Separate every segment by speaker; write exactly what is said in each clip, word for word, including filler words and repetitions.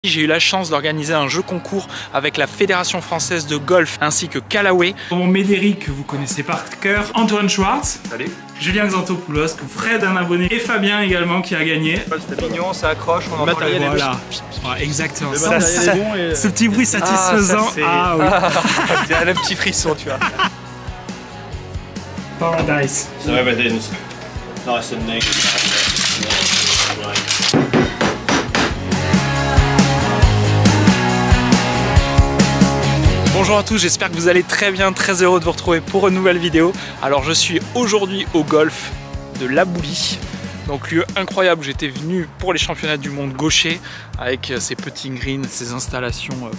Speaker 1: J'ai eu la chance d'organiser un jeu concours avec la Fédération Française de Golf ainsi que Callaway.
Speaker 2: Mon Médéric, que vous connaissez par cœur, Antoine Schwartz,
Speaker 3: salut,
Speaker 2: Julien Xantopoulos, Fred, un abonné, et Fabien également qui a gagné.
Speaker 3: C'était mignon, ça accroche, on entend les
Speaker 2: voilà. Ouais, exactement.
Speaker 3: Ça, ça, bon et...
Speaker 2: Ce petit bruit satisfaisant.
Speaker 3: Ah, ah oui. Il y a le petit frisson, tu vois.
Speaker 2: Paradise.
Speaker 4: So everything's nice and neat.
Speaker 1: Bonjour à tous, j'espère que vous allez très bien, très heureux de vous retrouver pour une nouvelle vidéo. Alors je suis aujourd'hui au golf de La Boulie, donc lieu incroyable où j'étais venu pour les championnats du monde gaucher avec ces petits greens, ces installations. Euh,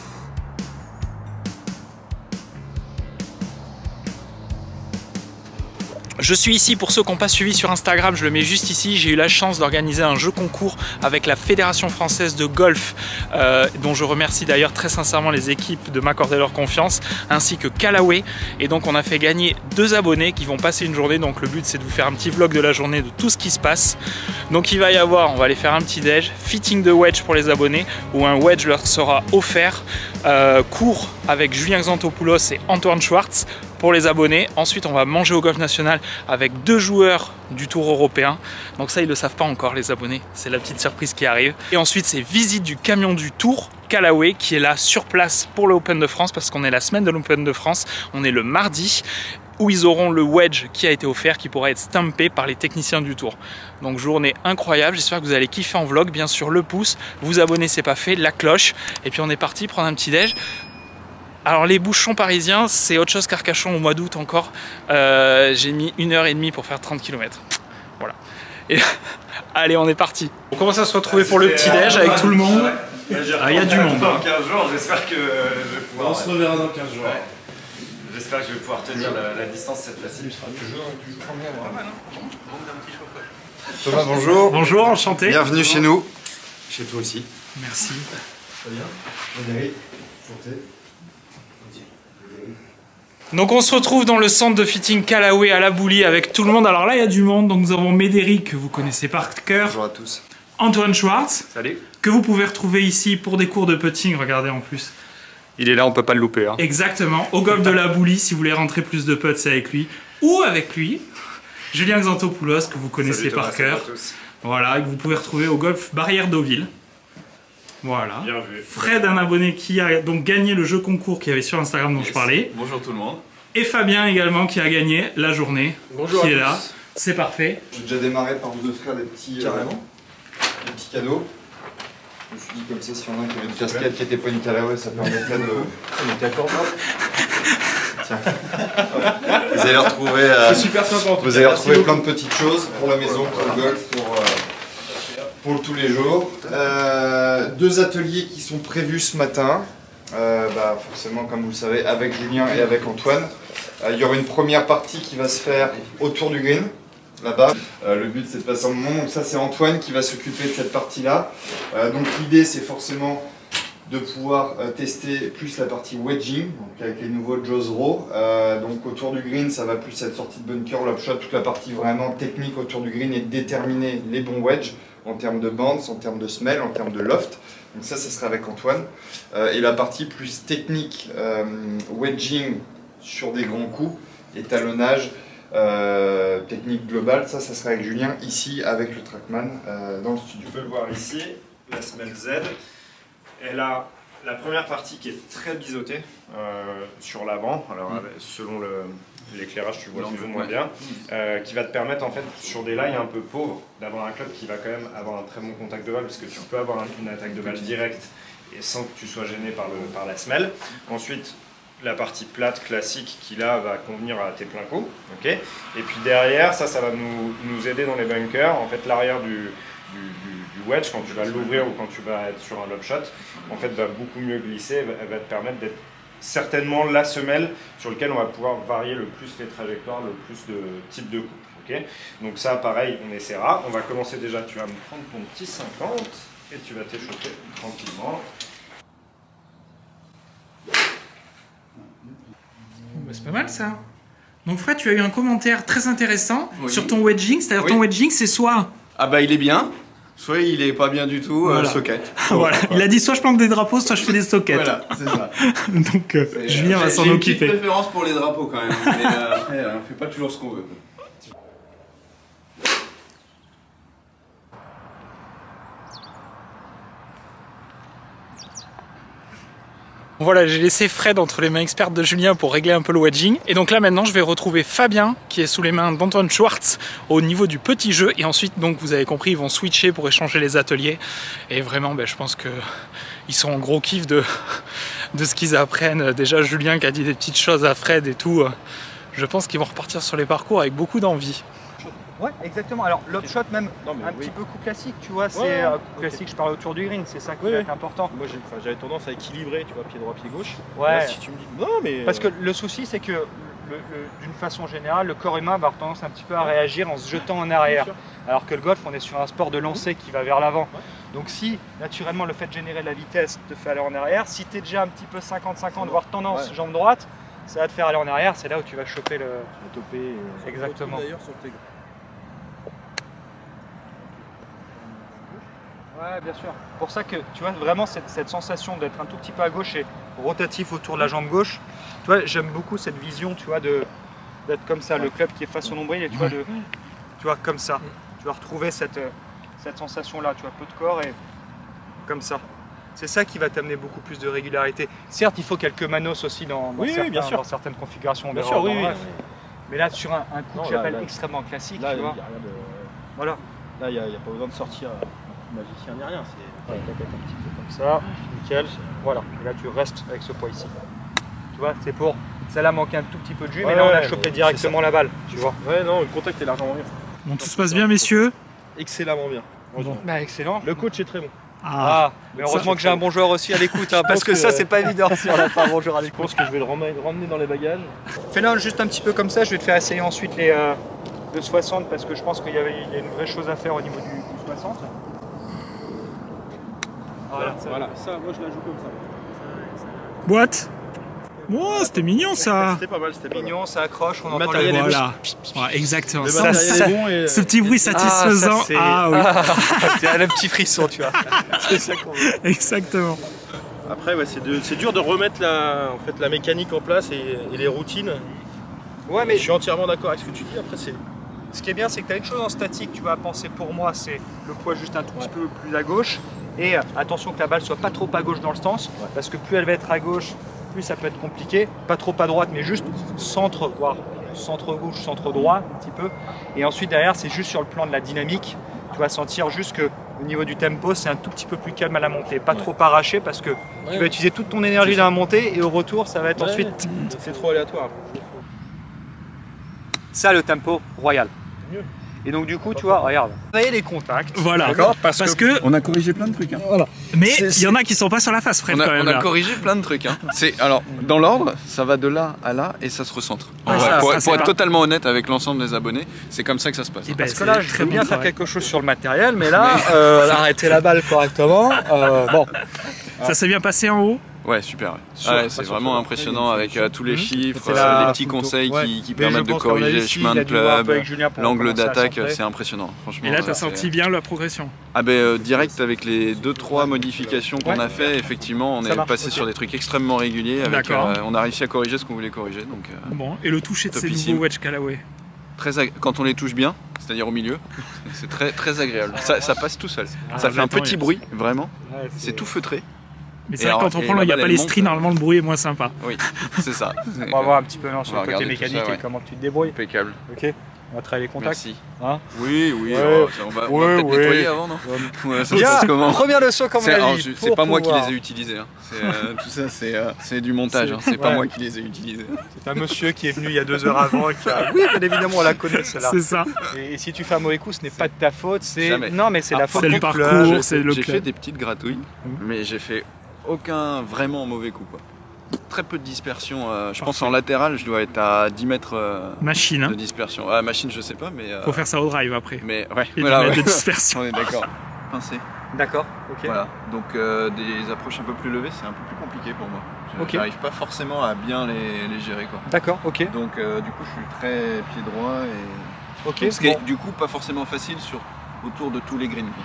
Speaker 1: Je suis ici pour ceux qui n'ont pas suivi sur Instagram, je le mets juste ici. J'ai eu la chance d'organiser un jeu concours avec la Fédération Française de Golf, euh, dont je remercie d'ailleurs très sincèrement les équipes de m'accorder leur confiance, ainsi que Callaway. Et donc on a fait gagner deux abonnés qui vont passer une journée. Donc le but c'est de vous faire un petit vlog de la journée de tout ce qui se passe. Donc il va y avoir, on va aller faire un petit déj, fitting de wedge pour les abonnés, où un wedge leur sera offert, euh, cours avec Julien Xantopoulos et Antoine Schwartz pour les abonnés. Ensuite on va manger au Golf National avec deux joueurs du Tour européen. Donc ça ils le savent pas encore les abonnés, c'est la petite surprise qui arrive. Et ensuite c'est visite du camion du Tour Callaway qui est là sur place pour l'Open de France, parce qu'on est la semaine de l'Open de France, on est le mardi, où ils auront le wedge qui a été offert, qui pourra être stampé par les techniciens du Tour. Donc journée incroyable, j'espère que vous allez kiffer en vlog. Bien sûr le pouce, vous abonner c'est pas fait, la cloche, et puis on est parti prendre un petit déj. Alors les bouchons parisiens, c'est autre chose qu'Arcachon au mois d'août encore. Euh, J'ai mis une heure et demie pour faire trente kilomètres. Voilà. Et allez, on est parti. On commence à se retrouver pour le petit déj avec tout le monde.
Speaker 2: Ah, il y a du monde.
Speaker 4: Dans quinze jours, j'espère que je vais pouvoir...
Speaker 3: On se reverra dans quinze jours.
Speaker 4: Ouais. J'espère que je vais pouvoir tenir la, la distance cette fois-ci.
Speaker 3: Thomas, bonjour.
Speaker 2: Bonjour, enchanté.
Speaker 3: Bienvenue chez nous. Chez toi aussi.
Speaker 2: Merci.
Speaker 3: Très bien. Valérie, enchanté.
Speaker 2: Donc on se retrouve dans le centre de fitting Callaway à La Boulie avec tout le monde. Alors là il y a du monde, donc nous avons Médéric, que vous connaissez par cœur.
Speaker 3: Bonjour à tous.
Speaker 2: Antoine Schwartz.
Speaker 4: Salut.
Speaker 2: Que vous pouvez retrouver ici pour des cours de putting, regardez en plus.
Speaker 4: Il est là, on peut pas le louper. Hein.
Speaker 2: Exactement, au golf de La Boulie, si vous voulez rentrer plus de putts, c'est avec lui. Ou avec lui, Julien Xantopoulos, que vous connaissez
Speaker 4: Salut, Thomas,
Speaker 2: par cœur. Voilà, et que vous pouvez retrouver au golf Barrière Deauville. Voilà.
Speaker 4: Bien vu.
Speaker 2: Fred, un abonné qui a donc gagné le jeu concours qu'il y avait sur Instagram dont yes. je parlais.
Speaker 4: Bonjour tout le monde.
Speaker 2: Et Fabien également qui a gagné la journée.
Speaker 3: Bonjour.
Speaker 2: Qui
Speaker 3: à
Speaker 2: est
Speaker 3: tous.
Speaker 2: là. C'est parfait.
Speaker 3: J'ai déjà démarré par vous offrir des petits,
Speaker 4: Carrément.
Speaker 3: euh, des petits cadeaux. Je me suis dit comme ça, si on a qui avait une casquette qui n'était pas une Callaway, ça permettrait de... On était d'accord. Tiens. Ouais. Vous allez retrouver, euh,
Speaker 4: super sympa,
Speaker 3: vous allez retrouver plein de petites choses pour la maison, pour le golf, pour, euh, pour tous les jours. Euh, deux ateliers qui sont prévus ce matin. Euh, bah, forcément, comme vous le savez, avec Julien et avec Antoine. Euh, il y aura une première partie qui va se faire autour du green, là-bas. Euh, le but c'est de passer un moment, donc ça c'est Antoine qui va s'occuper de cette partie-là. Euh, donc l'idée c'est forcément de pouvoir euh, tester plus la partie wedging, donc avec les nouveaux Jaws Raw. Euh, donc autour du green ça va plus être sortie de bunker, la shot, toute la partie vraiment technique autour du green et déterminer les bons wedges en termes de bands, en termes de smell, en termes de loft. Donc ça, ça sera avec Antoine. Euh, et la partie plus technique, euh, wedging sur des grands coups, étalonnage, euh, technique globale, ça, ça sera avec Julien, ici, avec le Trackman, euh, dans le studio.
Speaker 4: Tu peux le voir ici, la semelle Z. Elle a la première partie qui est très biseautée euh, sur l'avant. Alors, mmh. selon le... l'éclairage, tu vois plus ou moins bien, euh, qui va te permettre en fait sur des lies un peu pauvres d'avoir un club qui va quand même avoir un très bon contact de balle, parce que tu peux avoir une attaque de balle directe et sans que tu sois gêné par, le, par la semelle. Ensuite, la partie plate classique qui là va convenir à tes pleins coups, okay. Et puis derrière, ça, ça va nous, nous aider dans les bunkers. En fait, l'arrière du, du, du, du wedge, quand tu vas l'ouvrir ou quand tu vas être sur un lob shot, en fait, va beaucoup mieux glisser, elle va te permettre d'être certainement la semelle sur laquelle on va pouvoir varier le plus les trajectoires, le plus de types de coups. Okay, donc ça, pareil, on essaiera. On va commencer déjà, tu vas me prendre ton petit cinquante et tu vas t'échauffer tranquillement.
Speaker 2: Bah, c'est pas mal ça. Donc Fred, tu as eu un commentaire très intéressant oui. sur ton wedging. C'est-à-dire oui. ton wedging, c'est soit...
Speaker 5: Ah bah il est bien. soit il est pas bien du tout,
Speaker 2: voilà.
Speaker 5: euh, socket.
Speaker 2: Voilà. Il a dit soit je plante des drapeaux, soit je fais des sockets.
Speaker 5: Voilà, c'est ça.
Speaker 2: Donc euh, Julien va s'en occuper.
Speaker 5: J'ai une petite préférence pour les drapeaux quand même, mais euh, après, euh, on fait pas toujours ce qu'on veut.
Speaker 1: Voilà, j'ai laissé Fred entre les mains expertes de Julien pour régler un peu le wedging. Et donc là maintenant je vais retrouver Fabien qui est sous les mains d'Antoine Schwartz au niveau du petit jeu. Et ensuite, donc vous avez compris, ils vont switcher pour échanger les ateliers. Et vraiment, ben, je pense qu'ils sont en gros kiff de, de ce qu'ils apprennent. Déjà Julien qui a dit des petites choses à Fred et tout. Je pense qu'ils vont repartir sur les parcours avec beaucoup d'envie.
Speaker 6: Ouais, exactement. Alors, l'upshot, même
Speaker 4: non, mais
Speaker 6: un
Speaker 4: oui.
Speaker 6: petit peu coup classique, tu vois, c'est
Speaker 4: ouais,
Speaker 6: euh,
Speaker 4: okay.
Speaker 6: coup classique, je parle autour du green, c'est ça qui
Speaker 4: ouais,
Speaker 6: est important.
Speaker 4: Moi, j'avais tendance à équilibrer, tu vois, pied droit, pied gauche.
Speaker 6: Ouais.
Speaker 4: Là, si tu me dis non, mais.
Speaker 6: Parce que le souci, c'est que d'une façon générale, le corps humain va avoir tendance un petit peu à réagir en se jetant en arrière. Alors que le golf, on est sur un sport de lancer qui va vers l'avant. Ouais. Donc, si naturellement le fait de générer de la vitesse te fait aller en arrière, si tu es déjà un petit peu cinquante cinquante, voire tendance ouais. jambe droite, ça va te faire aller en arrière, c'est là où tu vas choper le.
Speaker 4: Tu vas toper. Euh,
Speaker 6: exactement.
Speaker 4: D'ailleurs, sur tes.
Speaker 6: Ouais, bien sûr. Pour ça que tu vois vraiment cette, cette sensation d'être un tout petit peu à gauche et rotatif autour de la jambe gauche. Tu vois, j'aime beaucoup cette vision, tu vois, de d'être comme ça, le club qui est face au nombril et tu vois, de, tu vois, comme ça. Tu vas retrouver cette, cette sensation-là, tu vois, peu de corps et comme ça. C'est ça qui va t'amener beaucoup plus de régularité. Certes, il faut quelques manos aussi dans, dans,
Speaker 4: oui,
Speaker 6: certains,
Speaker 4: oui, bien sûr.
Speaker 6: dans certaines configurations.
Speaker 4: Bien sûr, oui, oui.
Speaker 6: Mais là, sur un, un coup
Speaker 4: non,
Speaker 6: que j'appelle
Speaker 4: là, là,
Speaker 6: extrêmement classique,
Speaker 4: là,
Speaker 6: tu vois.
Speaker 4: Y a rien de...
Speaker 6: Voilà.
Speaker 4: Là, il n'y a, a pas besoin de sortir magicien ni rien.
Speaker 6: C'est un petit peu comme ça, nickel. Voilà. Et là, tu restes avec ce poids ici. Tu vois, c'est pour. Ça là manquait un tout petit peu de jus, ouais, mais là, on a chopé directement la balle. Tu vois.
Speaker 4: Ouais, non, le contact est largement bien.
Speaker 2: Bon, tout se passe bien, messieurs?
Speaker 4: Excellemment bien.
Speaker 2: Bon.
Speaker 6: Bah, excellent.
Speaker 4: Le coach est très bon.
Speaker 6: Ah, ah mais heureusement ça, que j'ai un bon joueur aussi à l'écoute, hein, parce que, que ça, c'est pas évident si on n'a pas un bon joueur à l'écoute.
Speaker 4: Je pense que je vais le ramener dans les bagages.
Speaker 6: Fais-le juste un petit peu comme ça, je vais te faire essayer ensuite les euh, de soixante, parce que je pense qu'il y, y a une vraie chose à faire au niveau du, du soixante.
Speaker 4: Voilà, ça, voilà. ça, moi je la joue comme ça.
Speaker 2: Boîte. Oh, c'était mignon ça.
Speaker 6: C'était pas mal, c'était mignon, ça accroche, on
Speaker 4: le
Speaker 6: entend
Speaker 4: matériel
Speaker 6: le
Speaker 2: voilà. Ouais, exactement.
Speaker 4: Le
Speaker 2: ça,
Speaker 4: matériel
Speaker 2: ça,
Speaker 4: est bon et...
Speaker 2: Ce petit bruit satisfaisant.
Speaker 6: Ah, ça,
Speaker 2: ah oui.
Speaker 6: Ah, le petit frisson, tu vois. C'est ça qu'on veut.
Speaker 2: Exactement.
Speaker 4: Après, ouais, c'est dur de remettre la, en fait, la mécanique en place et, et les routines.
Speaker 6: Ouais, mais
Speaker 4: je suis entièrement d'accord avec ce que tu dis. Après, c'est.
Speaker 6: Ce qui est bien, c'est que tu as une chose en statique, tu vas penser pour moi, c'est le poids juste un tout petit peu plus à gauche. Et attention que la balle soit pas trop à gauche dans le stance, ouais. Parce que plus elle va être à gauche, plus ça peut être compliqué. Pas trop à droite, mais juste centre, voire centre gauche, centre droit, un petit peu. Et ensuite derrière, c'est juste sur le plan de la dynamique. Tu vas sentir juste que au niveau du tempo, c'est un tout petit peu plus calme à la montée. Pas ouais. trop arraché parce que ouais. Tu vas utiliser toute ton énergie dans la montée et au retour, ça va être ouais, ensuite.
Speaker 4: C'est trop aléatoire.
Speaker 6: Ça, le tempo royal.
Speaker 4: Mieux.
Speaker 6: Et donc du coup, tu vois, regarde, vous voyez les contacts.
Speaker 2: Voilà, parce, parce que, que
Speaker 5: on a corrigé plein de trucs. Hein.
Speaker 2: Voilà. Mais il y en a qui sont pas sur la face, Fred.
Speaker 5: On a,
Speaker 2: quand même,
Speaker 5: on a
Speaker 2: là.
Speaker 5: corrigé plein de trucs. Hein. C'est alors dans l'ordre, ça va de là à là et ça se recentre.
Speaker 2: Ouais,
Speaker 5: ouais,
Speaker 2: ça,
Speaker 5: pour
Speaker 2: ça,
Speaker 5: pour être
Speaker 2: pas...
Speaker 5: totalement honnête avec l'ensemble des abonnés, c'est comme ça que ça se passe.
Speaker 6: Hein. Parce que là, je veux bien faire quelque chose sur le matériel, mais là, euh, arrêter la balle correctement. Euh, bon.
Speaker 2: Ça s'est bien passé en haut.
Speaker 5: Ouais, super. Ouais. Ah ouais, c'est vraiment impressionnant avec euh, tous les chiffres,
Speaker 6: euh,
Speaker 5: euh, les petits conseils ouais. qui, qui permettent de corriger le chemin de club, l'angle d'attaque, c'est impressionnant. Franchement.
Speaker 2: Et là, tu as senti bien la progression.
Speaker 5: Ah ben euh, direct avec les deux trois modifications qu'on ouais. a fait, effectivement, on ça est marche, passé okay. sur des trucs extrêmement réguliers. Avec, euh, on a réussi à corriger ce qu'on voulait corriger. Donc, euh,
Speaker 2: bon, et le toucher de ces nouveaux wedge Callaway.
Speaker 5: Très quand on les touche bien, c'est-à-dire au milieu, c'est très très agréable. Ça, ça passe tout seul. Ah, ça fait un petit bruit, vraiment. C'est tout feutré.
Speaker 2: Mais c'est vrai que quand on prend là, il n'y a pas les stries, normalement le bruit est moins sympa.
Speaker 5: Oui, c'est ça.
Speaker 6: On va voir un petit peu non, sur le côté mécanique ça, ouais. Et comment tu te débrouilles.
Speaker 5: Impeccable.
Speaker 6: Ok, on va travailler les contacts.
Speaker 5: Merci.
Speaker 6: Hein
Speaker 5: oui, oui,
Speaker 6: ouais.
Speaker 5: oh, on va,
Speaker 6: ouais,
Speaker 5: va peut-être
Speaker 6: ouais.
Speaker 5: nettoyer avant, non ouais, ça
Speaker 6: yeah,
Speaker 5: comment
Speaker 6: première leçon, comme on a dit.
Speaker 5: C'est pas moi qui les ai utilisés. Hein. Euh, tout ça, c'est euh, du montage. Hein. C'est pas ouais. moi qui les ai utilisés.
Speaker 6: C'est un monsieur qui est venu il y a deux heures avant et qui a... Oui, bien évidemment, on la connaît, celle-là.
Speaker 2: C'est ça.
Speaker 6: Et, et si tu fais un mauvais coup, ce n'est pas de ta faute. C'est non, mais c'est ah, la faute
Speaker 2: du parcours.
Speaker 5: J'ai fait des petites gratouilles, mais j'ai fait aucun vraiment mauvais coup quoi. Très peu de dispersion, euh, je Parfait. pense en latéral je dois être à dix mètres euh,
Speaker 2: machine, hein.
Speaker 5: de dispersion. Ah, machine je sais pas mais... Euh...
Speaker 2: Faut faire ça au drive après.
Speaker 5: Mais ouais,
Speaker 2: et
Speaker 5: voilà,
Speaker 2: dix mètres
Speaker 5: ouais.
Speaker 2: de dispersion.
Speaker 5: On est d'accord. Pincé.
Speaker 6: D'accord, ok.
Speaker 5: Voilà, donc euh, des approches un peu plus levées c'est un peu plus compliqué pour moi. Je n'arrive okay. pas forcément à bien les, les gérer quoi.
Speaker 6: D'accord, ok.
Speaker 5: Donc euh, du coup je suis très pied droit et...
Speaker 6: Ok.
Speaker 5: Ce qui est du coup pas forcément facile sur autour de tous les greens.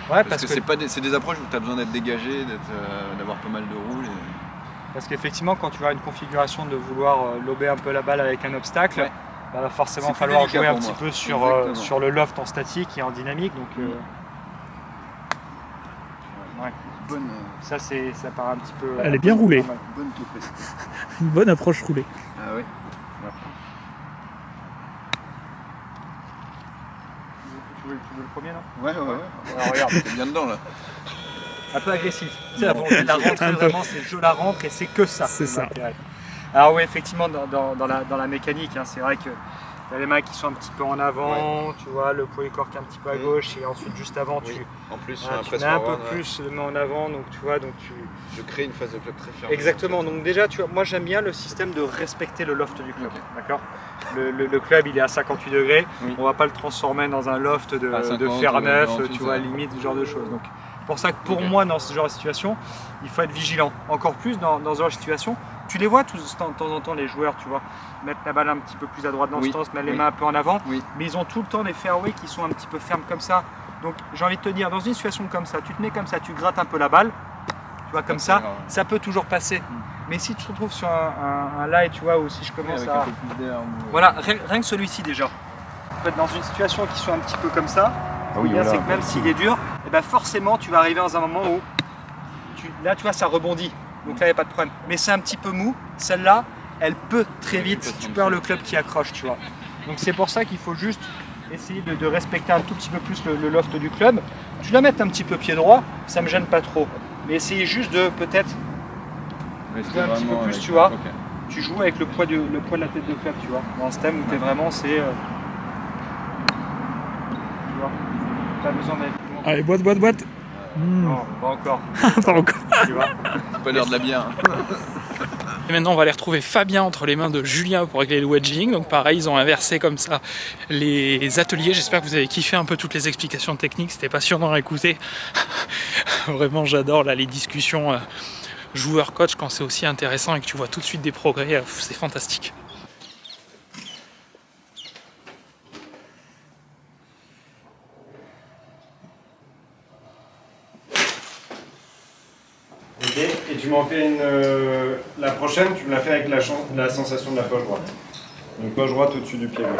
Speaker 5: Parce,
Speaker 6: parce
Speaker 5: que,
Speaker 6: que
Speaker 5: c'est pas des, c'est des approches où tu as besoin d'être dégagé, euh, d'avoir pas mal de roules. Et...
Speaker 6: Parce qu'effectivement, quand tu as une configuration de vouloir euh, lober un peu la balle avec un obstacle,
Speaker 5: ouais.
Speaker 6: bah, va forcément
Speaker 5: C'est
Speaker 6: falloir
Speaker 5: délicat
Speaker 6: jouer un
Speaker 5: pour
Speaker 6: petit
Speaker 5: moi.
Speaker 6: peu sur, euh, sur le loft en statique et en dynamique. Donc, euh, ouais.
Speaker 5: Bonne, euh,
Speaker 6: ça, c'est, ça part un petit peu.
Speaker 2: Elle est bien roulée.
Speaker 5: bonne toupée.
Speaker 2: Une bonne approche roulée.
Speaker 5: Ah oui.
Speaker 6: Tu veux, tu veux le premier, non?
Speaker 5: Ouais, ouais, ouais.
Speaker 6: Alors, regarde.
Speaker 5: T'es bien dedans là.
Speaker 6: Un peu agressif. C'est la volonté de la rentrée, vraiment, c'est je la rentre et c'est que ça.
Speaker 2: C'est ça.
Speaker 6: Alors oui, effectivement, dans, dans, dans, la, dans la mécanique, hein, c'est vrai que tu as les mains qui sont un petit peu en avant, ouais. Tu vois, le polycork un petit peu à gauche, et ensuite juste avant, oui. tu,
Speaker 5: en plus,
Speaker 6: hein, tu mets un peu ouais. plus le main en avant, donc tu vois, donc tu...
Speaker 5: Je crée une phase de club très fermée.
Speaker 6: Exactement, donc déjà, tu vois, moi j'aime bien le système de respecter le loft du club, okay. D'accord. Le, le, le club il est à cinquante-huit degrés, oui. On va pas le transformer dans un loft de, cinquante, de fer neuf, tu vois, ça. Limite ce genre de choses. Donc, pour ça que pour okay. moi, dans ce genre de situation, il faut être vigilant. Encore plus dans, dans ce genre de situation, tu les vois tous, de temps en temps, les joueurs, tu vois, mettre la balle un petit peu plus à droite dans oui. le sens, mettre oui. les mains un peu en avant, oui. mais ils ont tout le temps des fairways qui sont un petit peu fermes comme ça. Donc j'ai envie de te dire, dans une situation comme ça, tu te mets comme ça, tu grattes un peu la balle, tu vois, comme ça, ça peut toujours passer. Mm. Mais si tu te retrouves sur un, un, un lie, tu vois, ou si je commence oui, à... Un peu plus d'air, ou... Voilà, rien, rien que celui-ci déjà. Tu peux être dans une situation qui soit un petit peu comme ça, ah oui, voilà. C'est que même s'il est dur, et ben forcément tu vas arriver dans un moment où, tu, là tu vois, ça rebondit. Donc là il n'y a pas de problème. Mais c'est un petit peu mou, celle-là, elle peut très vite, tu peux avoir le club qui accroche, tu vois. Donc c'est pour ça qu'il faut juste essayer de, de respecter un tout petit peu plus le, le loft du club. Tu la mets un petit peu pied droit, ça me gêne pas trop. Mais essayez juste de peut-être un petit peu plus, tu vois. Okay. Tu joues avec le poids, de, le poids de la tête de club, tu vois. Dans ce thème où tu es vraiment, c'est... Euh, tu vois, pas besoin d'être...
Speaker 2: Allez, boîte, boîte, boîte.
Speaker 6: Mmh. Non, pas encore.
Speaker 2: Pas encore.
Speaker 6: Tu vois.
Speaker 5: Pas l'heure de la bière.
Speaker 1: Et maintenant on va aller retrouver Fabien entre les mains de Julien pour régler le wedging. Donc pareil, ils ont inversé comme ça les ateliers. J'espère que vous avez kiffé un peu toutes les explications techniques. C'était passionnant à écouter. Vraiment j'adore là les discussions euh, joueur-coach quand c'est aussi intéressant et que tu vois tout de suite des progrès. C'est fantastique.
Speaker 4: Et tu m'en fais une. Euh, la prochaine, tu me la fais avec la, la sensation de la poche droite. Donc poche droite au-dessus du pied gauche.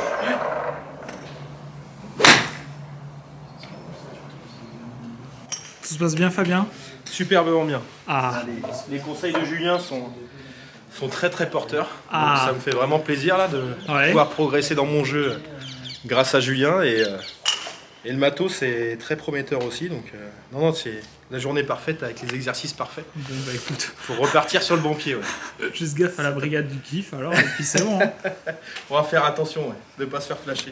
Speaker 2: Tout se passe bien, Fabien?
Speaker 7: Superbement bien.
Speaker 2: Ah.
Speaker 7: Les, les conseils de Julien sont, sont très très porteurs.
Speaker 2: Ah.
Speaker 7: Donc ça me fait vraiment plaisir là, de
Speaker 2: ouais.
Speaker 7: pouvoir progresser dans mon jeu grâce à Julien. Et, euh, et le matos est très prometteur aussi. Donc euh, non, non, c'est la journée parfaite avec les exercices parfaits.
Speaker 2: Bon bah écoute.
Speaker 7: Faut repartir sur le bon pied. Ouais.
Speaker 2: Juste gaffe à la brigade du kiff alors, et puis c'est bon. Hein.
Speaker 7: On va faire attention ouais, de ne pas se faire flasher.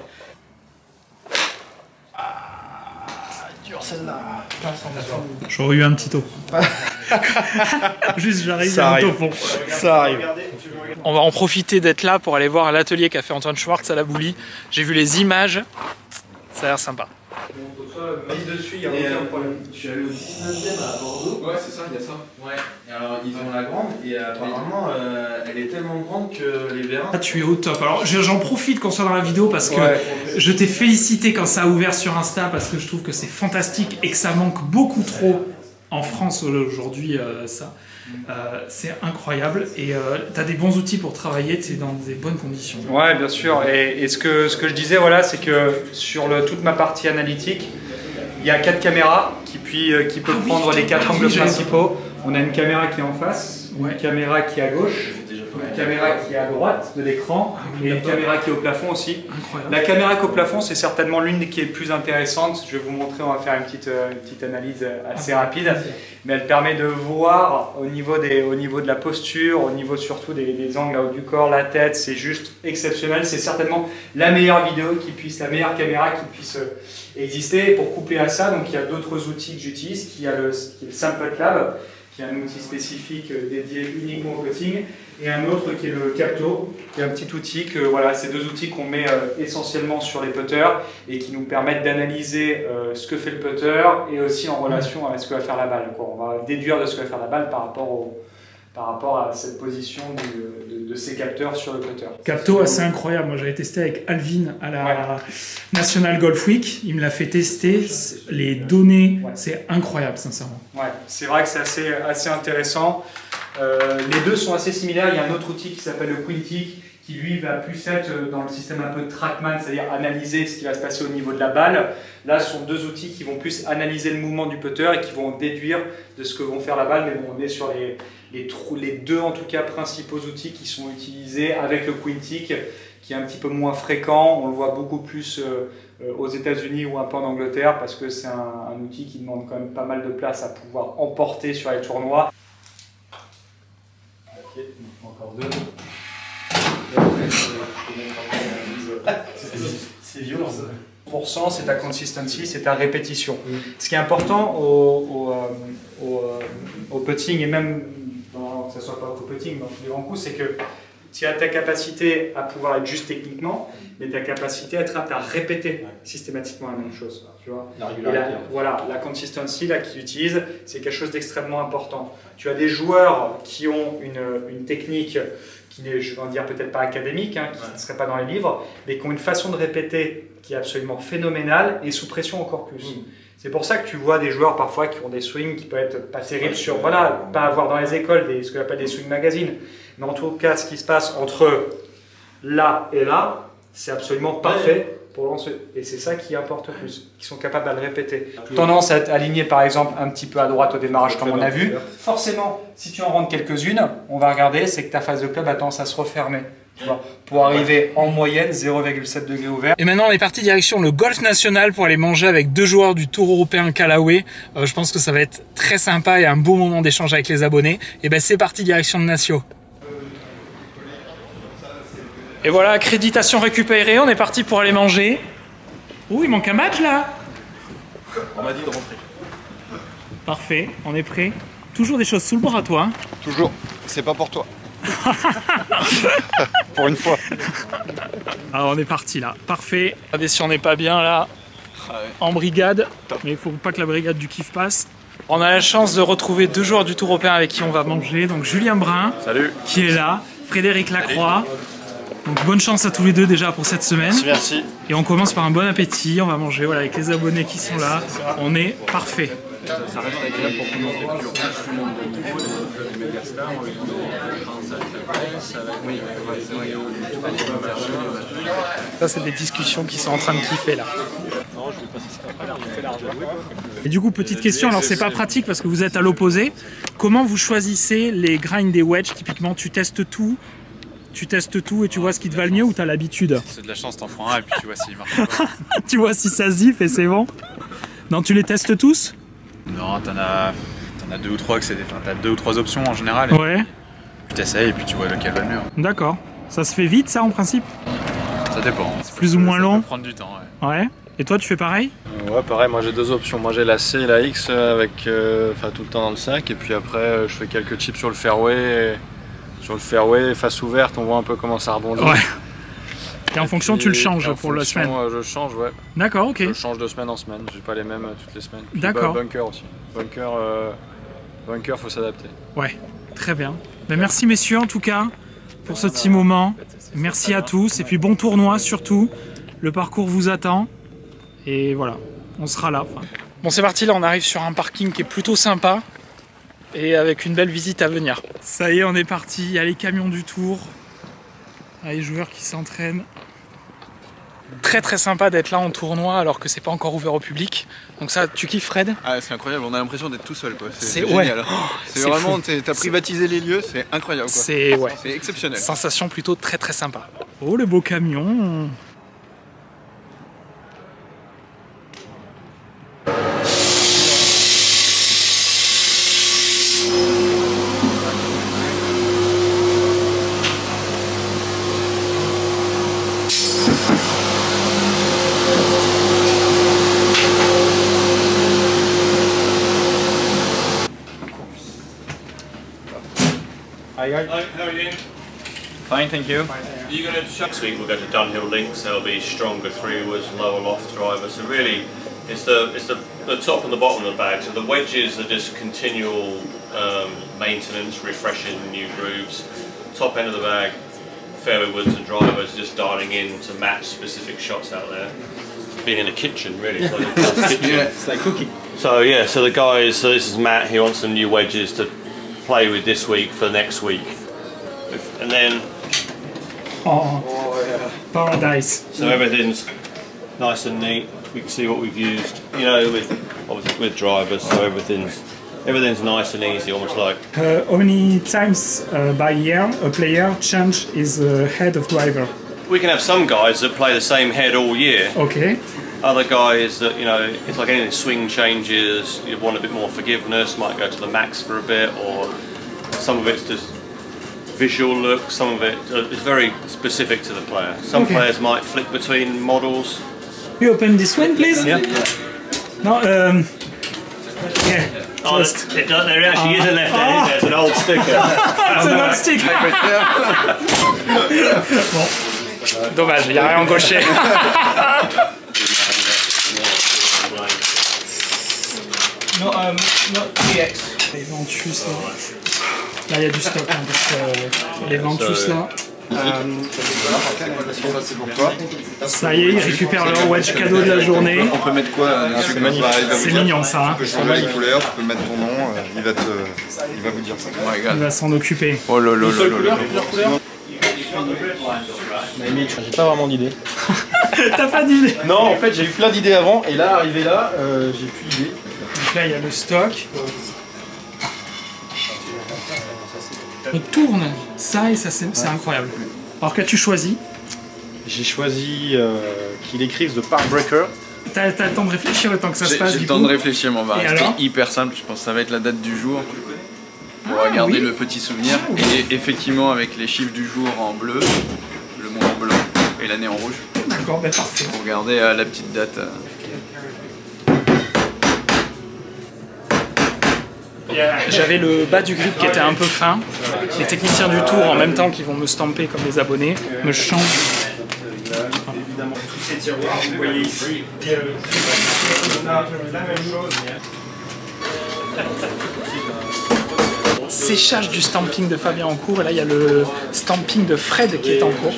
Speaker 7: Celle-là.
Speaker 2: J'aurais eu un petit taux. Juste j'arrive
Speaker 7: à
Speaker 2: un au fond.
Speaker 7: Ça arrive.
Speaker 1: On va en profiter d'être là pour aller voir l'atelier qu'a fait Antoine Schwartz à la Boulie. J'ai vu les images, ça a l'air sympa.
Speaker 8: Mise dessus, il n'y a aucun problème. Je suis allé au dix-neuvième à Bordeaux.
Speaker 5: Ouais, c'est ça, il y a ça.
Speaker 8: Ouais, et alors ils ont la grande, et apparemment euh, elle est tellement grande que les vérins.
Speaker 2: Ah, tu es au top. Alors j'en profite qu'on soit dans la vidéo parce que
Speaker 8: ouais.
Speaker 2: je t'ai félicité quand ça a ouvert sur Insta parce que je trouve que c'est fantastique et que ça manque beaucoup trop en France aujourd'hui, euh, ça. Euh, c'est incroyable et euh, tu as des bons outils pour travailler, tu es dans des bonnes conditions.
Speaker 6: Ouais, bien sûr. Et, et ce, que, ce que je disais, voilà, c'est que sur le, toute ma partie analytique, il y a quatre caméras qui, puis, euh, qui peuvent ah, prendre oui, les quatre angles oui, principaux. On a une caméra qui est en face, ouais. Une caméra qui est à gauche, une caméra qui est à droite de l'écran ah, oui, et une caméra qui est au plafond aussi. Incroyable. La caméra qui est au plafond, c'est certainement l'une qui est plus intéressante. Je vais vous montrer, on va faire une petite, une petite analyse assez ah, rapide. Mais elle permet de voir au niveau, des, au niveau de la posture, au niveau surtout des, des angles là-haut du corps, la tête, c'est juste exceptionnel. C'est certainement la meilleure vidéo qui puisse, la meilleure caméra qui puisse exister. Et pour coupler à ça, donc il y a d'autres outils que j'utilise, qui a le, qui est le Sample Lab, qui est un outil spécifique dédié uniquement au putting, et un autre qui est le Capto, qui est un petit outil que voilà, c'est deux outils qu'on met euh, essentiellement sur les putters et qui nous permettent d'analyser euh, ce que fait le putter et aussi en relation à ce que va faire la balle. Quoi. On va déduire de ce que va faire la balle par rapport au, par rapport à cette position du, de, de ces capteurs sur le putter.
Speaker 2: Capto assez incroyable, moi j'avais testé avec Alvin à la ouais. National Golf Week, il me l'a fait tester, les données, ouais. c'est incroyable sincèrement.
Speaker 6: Ouais, c'est vrai que c'est assez, assez intéressant, euh, les deux sont assez similaires, il y a un autre outil qui s'appelle le Quintic, qui lui va plus être dans le système un peu de Trackman, c'est-à-dire analyser ce qui va se passer au niveau de la balle. Là, ce sont deux outils qui vont plus analyser le mouvement du putter et qui vont déduire de ce que vont faire la balle, mais bon, on est sur les, les, les deux en tout cas principaux outils qui sont utilisés avec le Quintic, qui est un petit peu moins fréquent, on le voit beaucoup plus euh, aux États-Unis ou un peu en Angleterre, parce que c'est un, un outil qui demande quand même pas mal de place à pouvoir emporter sur les tournois. Ok, encore deux. C'est violent. pour cent, c'est ta consistency, c'est ta répétition. Mm. Ce qui est important au, au, au, au putting, et même dans, que ce soit pas au putting, dans tous les grands coups, c'est que tu as ta capacité à pouvoir être juste techniquement, mais ta capacité à être apte à répéter systématiquement la même chose. Tu vois. La régularité. La, voilà, la consistency là qu'ils utilisent, c'est quelque chose d'extrêmement important. Tu as des joueurs qui ont une, une technique qui n'est, je vais dire peut-être pas académique, hein, qui ouais. ne serait pas dans les livres, mais qui ont une façon de répéter qui est absolument phénoménale et sous pression encore plus. Mmh. C'est pour ça que tu vois des joueurs parfois qui ont des swings qui peuvent être pas terribles sur, voilà, pas avoir dans les écoles des, ce qu'on appelle des swing magazines. Mais en tout cas, ce qui se passe entre là et là, c'est absolument parfait pour lancer. Et c'est ça qui importe le plus, qu'ils sont capables de le répéter. Tendance à être aligné par exemple un petit peu à droite au démarrage comme on a vu. Forcément, si tu en rentres quelques-unes, on va regarder, c'est que ta phase de club a tendance à se refermer. Tu vois, pour arriver en moyenne zéro virgule sept degrés ouvert.
Speaker 2: Et maintenant on est parti direction le Golf National pour aller manger avec deux joueurs du Tour européen Callaway. Euh, je pense que ça va être très sympa et un beau moment d'échange avec les abonnés. Et ben c'est parti direction de Nacio. Et voilà, accréditation récupérée, on est parti pour aller manger. Ouh, il manque un match là.
Speaker 5: On m'a dit de rentrer.
Speaker 2: Parfait, on est prêt. Toujours des choses sous le bras à toi. Hein.
Speaker 3: Toujours, c'est pas pour toi. Pour une fois.
Speaker 2: Alors on est parti là, parfait. Regardez si on n'est pas bien là, ah ouais. en brigade. Top. Mais il faut pas que la brigade du kiff passe. On a la chance de retrouver deux joueurs du Tour européen avec qui on va manger. Donc Julien Brun,
Speaker 3: salut,
Speaker 2: qui est là, Frédéric Lacroix. Donc bonne chance à tous les deux déjà pour cette semaine.
Speaker 3: Merci, merci.
Speaker 2: Et on commence par un bon appétit. On va manger voilà, avec les abonnés qui sont là. On est parfait.
Speaker 5: Ça reste agréable pour tout le monde, et puis tout le monde de niveau, les méga stars,
Speaker 2: ça c'est des discussions qui sont en train de kiffer là. Et du coup petite question, alors c'est pas pratique parce que vous êtes à l'opposé. Comment vous choisissez les grinds des wedges? Typiquement tu testes tout, tu testes tout et tu vois ce qui te va le mieux ou t'as l'habitude?
Speaker 5: C'est de la chance, t'en prends un et puis tu vois s'il marche pas.
Speaker 2: Tu vois si ça ziffe et c'est bon. Non, tu les testes tous?
Speaker 5: Non, t'en as, t'en as deux ou trois que c'est des, enfin, t'as deux ou trois options en général. Et
Speaker 2: ouais.
Speaker 5: Tu t'essayes et puis tu vois lequel va le mieux.
Speaker 2: D'accord. Ça se fait vite ça en principe?
Speaker 5: Ça dépend.
Speaker 2: C'est plus ou moins long?
Speaker 5: Ça peut prendre du temps, ouais.
Speaker 2: Ouais. Et toi tu fais pareil?
Speaker 9: Ouais, pareil, moi j'ai deux options. Moi j'ai la C et la X avec, euh, enfin, tout le temps dans le sac. Et puis après euh, je fais quelques chips sur le fairway. Et sur le fairway, face ouverte, on voit un peu comment ça rebondit.
Speaker 2: Ouais. Et en et fonction, puis, tu le changes pour la semaine?
Speaker 9: euh, Je change, ouais.
Speaker 2: D'accord, ok.
Speaker 9: Je change de semaine en semaine, j'ai pas les mêmes euh, toutes les semaines.
Speaker 2: D'accord.
Speaker 9: Bah, bunker aussi. Bunker, euh, bunker, faut s'adapter.
Speaker 2: Ouais, très bien. Ben, merci messieurs en tout cas pour ce petit moment. Merci à tous et puis bon tournoi surtout. Le parcours vous attend et voilà, on sera là. Enfin. Bon c'est parti, là on arrive sur un parking qui est plutôt sympa et avec une belle visite à venir. Ça y est, on est parti, il y a les camions du Tour. Les joueurs qui s'entraînent. Très très sympa d'être là en tournoi alors que c'est pas encore ouvert au public. Donc ça, tu kiffes Fred?
Speaker 5: Ah, c'est incroyable, on a l'impression d'être tout seul quoi.
Speaker 2: C'est
Speaker 5: génial.
Speaker 2: Ouais.
Speaker 5: Oh, c'est vraiment, t'as privatisé les lieux, c'est incroyable quoi.
Speaker 2: C'est ouais.
Speaker 5: C'est exceptionnel.
Speaker 2: Sensation plutôt très très sympa. Oh le beau camion.
Speaker 10: Hi, how are you?
Speaker 9: Fine, thank you.
Speaker 10: Are you going to next week we'll go to Dunhill Links, there'll be stronger three-wooders, lower loft drivers. So really, it's the it's the, the top and the bottom of the bag. So the wedges are just continual um, maintenance, refreshing new grooves. Top end of the bag, fairway woods and drivers, just dialing in to match specific shots out there. Being in a kitchen, really. It's like a kitchen.
Speaker 7: Yeah, it's like cooking.
Speaker 10: So yeah, so the guys, so this is Matt, he wants some new wedges to play with this week for next week. And then...
Speaker 2: Oh, oh yeah. Paradise.
Speaker 10: So everything's nice and neat. We can see what we've used, you know, with obviously with drivers, so everything's everything's nice and easy, almost like...
Speaker 2: Uh, how many times uh, by year a player change his uh, head of driver?
Speaker 10: We can have some guys that play the same head all year.
Speaker 2: Okay.
Speaker 10: Other guys that, you know, it's like anything, swing changes, you want a bit more forgiveness, might go to the max for a bit, or some of it's just visual look, some of it is very specific to the player. Some okay. players might flick between models.
Speaker 2: You open this one, please?
Speaker 10: Yeah.
Speaker 2: No, um... yeah.
Speaker 10: Oh,
Speaker 2: just...
Speaker 10: it, there actually uh, is a left hand, oh. There's an old sticker.
Speaker 2: It's an old sticker. Bon. Dommage, il n'y a rien en gaucher.
Speaker 6: No, um, not T X.
Speaker 2: Les Ventus là. Là il y a du stock hein, parce que euh, les Ventus là.
Speaker 3: C'est pour toi.
Speaker 2: Ça y est, ils récupèrent leur wedge cadeau de la journée.
Speaker 3: On peut mettre quoi?
Speaker 2: C'est magnifique. C'est mignon ça. Hein.
Speaker 3: Tu peux changer les couleurs, tu peux mettre ton nom, il va, te, il va vous dire ça.
Speaker 2: Il va s'en occuper.
Speaker 5: Oh là là là là.
Speaker 7: J'ai pas vraiment d'idée.
Speaker 2: T'as pas d'idée?
Speaker 7: Non, en fait j'ai eu plein d'idées avant et là, arrivé là, euh, j'ai plus d'idées.
Speaker 2: Donc là il y a le stock. On tourne ça et ça c'est incroyable. Alors qu'as-tu choisi?
Speaker 7: J'ai choisi euh, qu'il écrive The Park Breaker.
Speaker 2: T'as le temps de réfléchir le temps que ça se passe?
Speaker 5: J'ai le temps de réfléchir, mais on va rester hyper simple. Je pense que ça va être la date du jour pour ah, garder oui. le petit souvenir. Et effectivement, avec les chiffres du jour en bleu, le mois en blanc et l'année en rouge.
Speaker 2: D'accord, ben parfait.
Speaker 5: Pour garder euh, la petite date. Euh...
Speaker 2: J'avais le bas du grip qui était un peu fin. Les techniciens du tour, en même temps qu'ils vont me stamper comme des abonnés, me changent.
Speaker 4: Évidemment, tous ces tiroirs, vous voyez ici. La même chose.
Speaker 2: Séchage du stamping de Fabien en cours, et là il y a le stamping de Fred qui est en cours.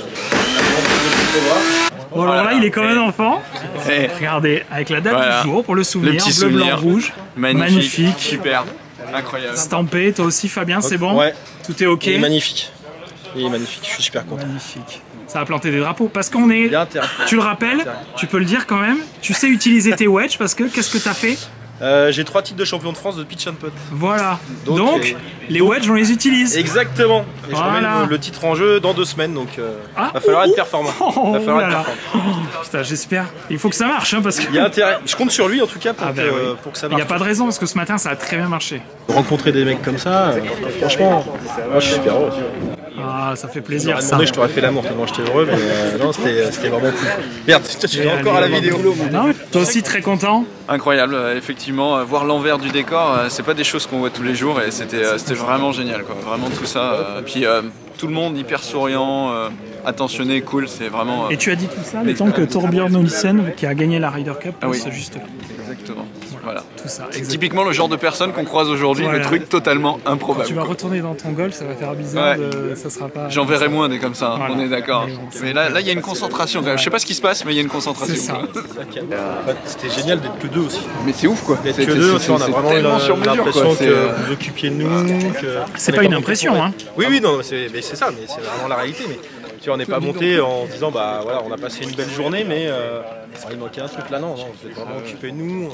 Speaker 2: Bon, alors là, il est comme un enfant.
Speaker 5: Hey.
Speaker 2: Regardez, avec la date
Speaker 5: voilà.
Speaker 2: du jour pour le souvenir,
Speaker 5: le petit
Speaker 2: bleu,
Speaker 5: souvenir.
Speaker 2: blanc, rouge.
Speaker 5: Magnifique.
Speaker 2: Magnifique.
Speaker 5: Super. Incroyable.
Speaker 2: Stampé, toi aussi Fabien, c'est bon?
Speaker 7: Ouais.
Speaker 2: Tout est ok?
Speaker 7: Il est magnifique. Il est magnifique, je suis super content.
Speaker 2: Magnifique. Ça va planter des drapeaux parce qu'on est...
Speaker 7: Bien intérêt.
Speaker 2: Tu le rappelles, intérêt. Tu peux le dire quand même, tu sais utiliser tes wedges parce que qu'est-ce que tu as fait?
Speaker 7: Euh, j'ai trois titres de champion de France de pitch and putt.
Speaker 2: Voilà. Donc, donc et... les wedges, on les utilise.
Speaker 7: Exactement. Et voilà. Je remets le, le titre en jeu dans deux semaines, donc euh, ah, va falloir oh, être performant.
Speaker 2: Oh,
Speaker 7: va falloir être performant.
Speaker 2: Putain, j'espère. Il faut que ça marche, hein, parce que.
Speaker 7: Il y a intérêt. Je compte sur lui en tout cas pour,
Speaker 2: ah,
Speaker 7: que,
Speaker 2: bah, oui.
Speaker 7: euh, pour que ça marche.
Speaker 2: Il n'y a pas de raison parce que ce matin, ça a très bien marché.
Speaker 7: Rencontrer des mecs comme ça, euh, franchement, moi je suis super heureux.
Speaker 2: Ah, ça fait plaisir ça.
Speaker 7: Demandé, je t'aurais fait l'amour tellement j'étais heureux, mais euh, non, c'était vraiment cool. Merde, toi tu es encore à la vidéo.
Speaker 2: Non, toi aussi très content.
Speaker 5: Incroyable, effectivement, voir l'envers du décor, c'est pas des choses qu'on voit tous les jours et c'était vraiment génial, quoi. Vraiment tout ça. Puis euh, tout le monde hyper souriant, euh, attentionné, cool, c'est vraiment. Euh,
Speaker 2: et tu as dit tout ça le temps que Torbjörn Olsen, qui a gagné la Ryder Cup,
Speaker 5: ah oui.
Speaker 2: juste là.
Speaker 5: Exactement. Voilà.
Speaker 2: Tout ça.
Speaker 5: C'est typiquement le genre de personne qu'on croise aujourd'hui, voilà. Le truc totalement improbable.
Speaker 2: Quand tu vas quoi. Retourner dans ton golf, ça va faire bizarre, ouais. de... ça sera pas.
Speaker 5: J'en verrai moins des comme ça, voilà. On est d'accord. Mais, bon, mais là, là, il y a une concentration quand même. Je sais pas ce qui se passe, mais il y a une concentration.
Speaker 2: C'est ça.
Speaker 7: C'était génial d'être que deux aussi.
Speaker 5: Mais c'est ouf quoi.
Speaker 7: D'être que deux, on a vraiment l'impression que vous occupiez de nous.
Speaker 2: C'est pas une impression, hein.
Speaker 7: Oui, oui, non, c'est ça, mais c'est vraiment la réalité. Mais tu vois, on n'est pas monté en disant bah voilà, on a passé une belle journée, mais il manquait un truc là, non, vous êtes vraiment occupés de nous.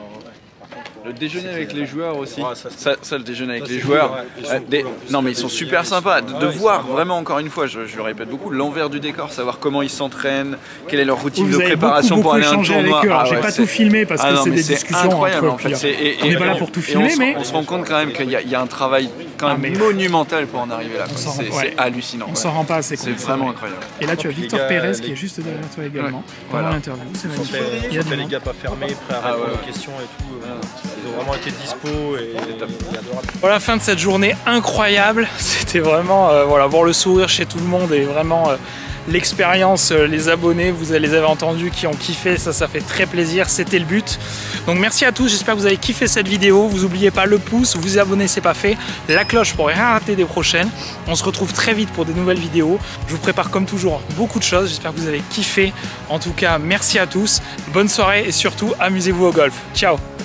Speaker 5: Le déjeuner avec les joueurs aussi,
Speaker 7: ouais, ça,
Speaker 5: ça, ça le déjeuner avec les joueurs, euh, des... non mais ils sont super sympas, de, de voir vraiment encore une fois, je, je le répète beaucoup, l'envers du décor, savoir comment ils s'entraînent, quelle est leur routine
Speaker 2: vous
Speaker 5: de préparation
Speaker 2: beaucoup, beaucoup
Speaker 5: pour aller à un tournoi.
Speaker 2: Ah, j'ai ouais, pas tout filmé parce que ah, c'est des discussions
Speaker 5: incroyable
Speaker 2: entre
Speaker 5: en fait. Et,
Speaker 2: on n'est pas là pour tout filmer,
Speaker 5: on,
Speaker 2: mais
Speaker 5: on se rend compte quand même qu'il y, y a un travail quand même ah, mais... monumental pour en arriver là. C'est ouais. hallucinant.
Speaker 2: On s'en rend pas assez compte.
Speaker 5: C'est vraiment incroyroyable.
Speaker 2: Et là tu as Victor Pérez qui est juste derrière toi également pendant l'interview. C'est magnifique.
Speaker 7: Il y a les gars pas fermés, prêts à répondre aux questions et tout. Ils ont vraiment été dispo et, et adorable.
Speaker 2: Voilà, fin de cette journée incroyable. C'était vraiment, euh, voilà, voir le sourire chez tout le monde et vraiment euh,
Speaker 1: l'expérience, les abonnés, vous les avez entendus qui ont kiffé, ça, ça fait très plaisir, c'était le but. Donc merci à tous, j'espère que vous avez kiffé cette vidéo. Vous n'oubliez pas le pouce, vous abonnez, c'est pas fait, la cloche pour rien rater des prochaines. On se retrouve très vite pour des nouvelles vidéos. Je vous prépare comme toujours beaucoup de choses, j'espère que vous avez kiffé. En tout cas, merci à tous, bonne soirée et surtout amusez-vous au golf. Ciao.